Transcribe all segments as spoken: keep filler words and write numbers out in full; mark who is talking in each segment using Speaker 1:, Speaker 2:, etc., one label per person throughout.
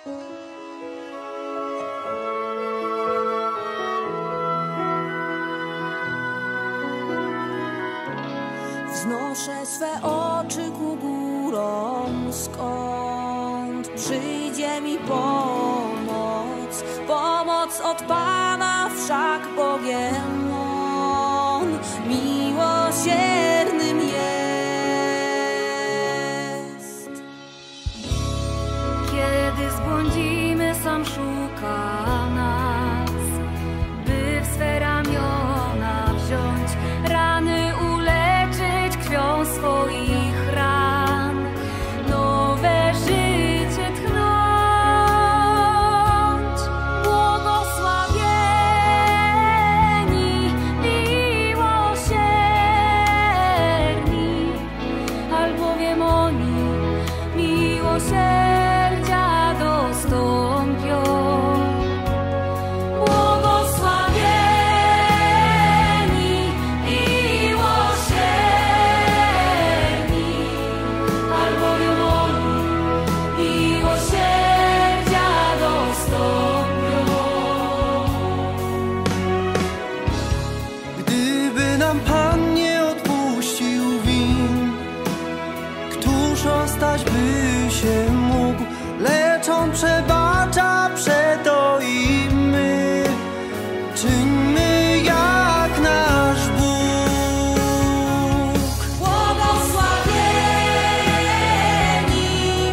Speaker 1: Wznoszę swe oczy ku górom, skąd przyjdzie mi pomoc. Pomoc od Pana, wszak Bogiem On miłosiernym jest.
Speaker 2: Kiedy zbłądzimy, sam szuka nas, by w swe ramiona wziąć, rany uleczyć krwią swoich ran, nowe życie tchnąć. Błogosławieni, miłosierni, albowiem oni miłosierdzia dostąpią. Błogosławieni, miłosierni, albowiem oni miłosierdzia dostąpią.
Speaker 3: Gdyby nam Pan nie odpuścił win, któż ostać by się mógł? Lecz On przebacza, przeto i my czyńmy jak nasz Bóg.
Speaker 1: Błogosławieni,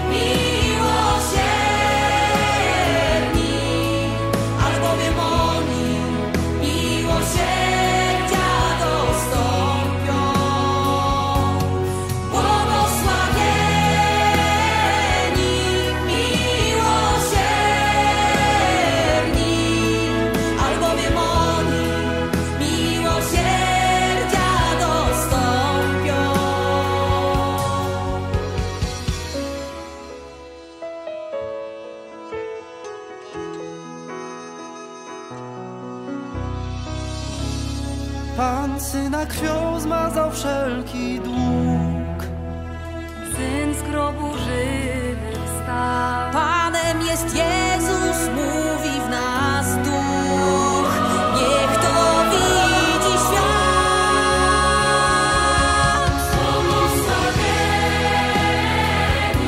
Speaker 1: miłosierni, albowiem oni miłosierdzia dostąpią. Błogosławieni, miłosierni, albowiem oni miłosierdzia dostąpią.
Speaker 3: Pan Syna krwią zmazał wszelki dług.
Speaker 2: Syn z grobu żywy wstał.
Speaker 1: Panem jest Jezus, mówi w nas Duch. Niech to widzi świat. Błogosławieni,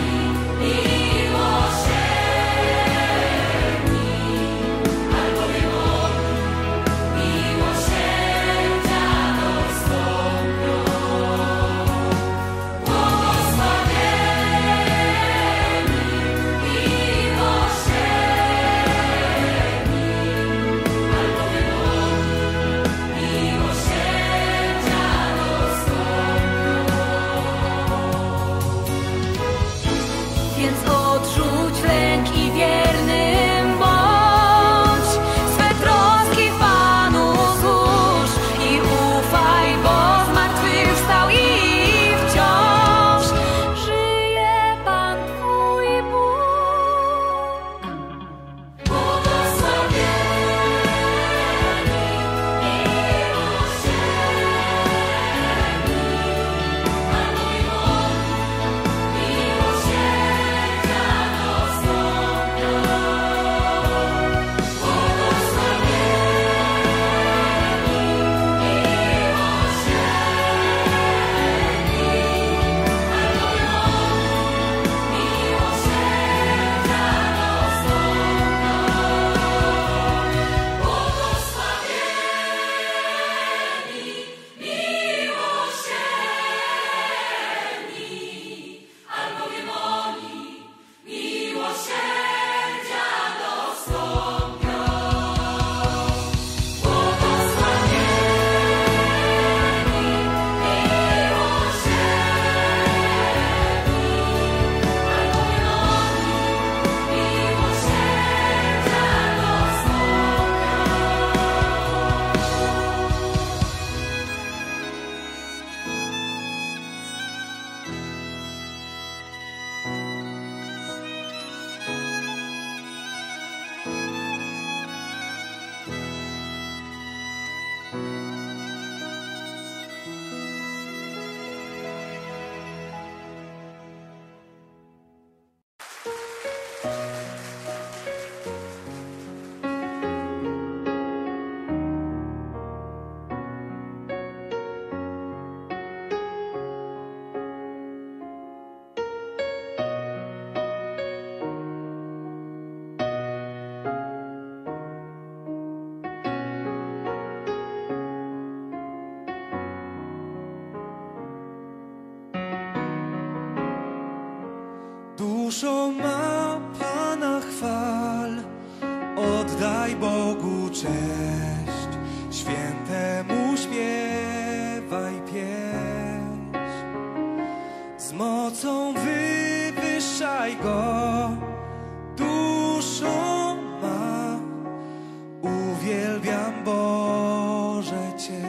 Speaker 1: miłosierni, albowiem oni miłosierdzia dostąpią. Błogosławieni,
Speaker 3: Duszo ma Pana chwal, oddaj Bogu cześć, świętemu śpiewaj pieśń. Z mocą wywyższaj Go, duszą ma, uwielbiam Boże Cię.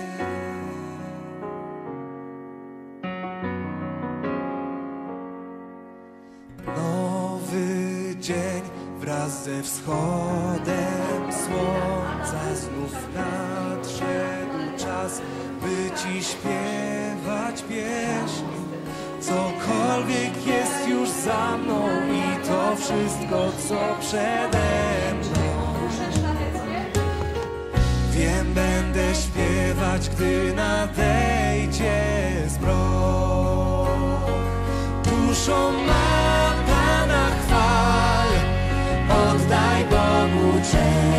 Speaker 3: Nowy dzień wraz ze wschodem słońca znów nadszedł czas, by Ci śpiewać pieśń. Cokolwiek jest już za mną i to wszystko, co przede mną. Wiem, będę śpiewać, gdy nadejdzie zmrok. Duszą ma Pana chwal, oddaj Bogu cześć.